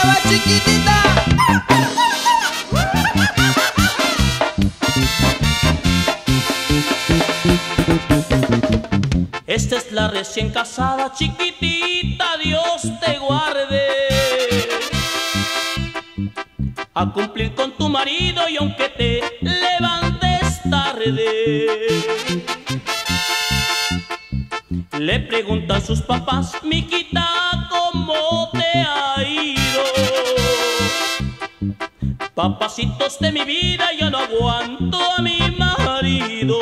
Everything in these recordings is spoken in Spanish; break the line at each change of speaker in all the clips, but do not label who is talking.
mueva chiquitita.
Esta es la recién casada chiquitita, Dios te guarde. A cumplir con tu marido y aunque te levantes tarde. Le preguntan sus papás, miquita, ¿cómo te ha ido? Papacitos de mi vida, ya no aguanto a mi marido.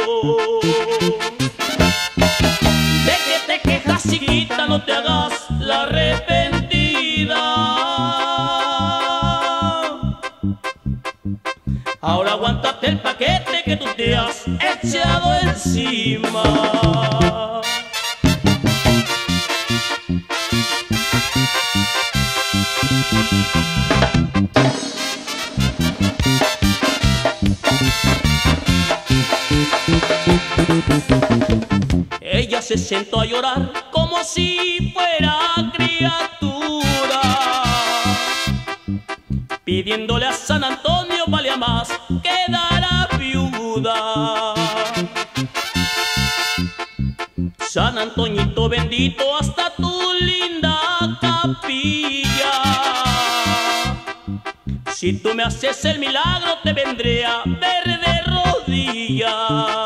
¿De qué te quejas, chiquita? No te hagas la arrepentida. Ahora aguántate el paquete que tú te has echado encima. Ella se sentó a llorar como si fuera criatura, pidiéndole a San Antonio valía más quedara viuda. San Antoñito bendito, hasta tu linda capilla, si tú me haces el milagro te vendré a ver de rodillas.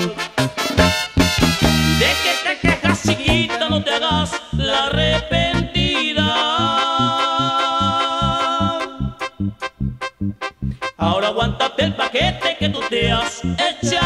¿De qué te quejas, chiquita? No te hagas la arrepentida. Ahora aguántate el paquete que tú te has echado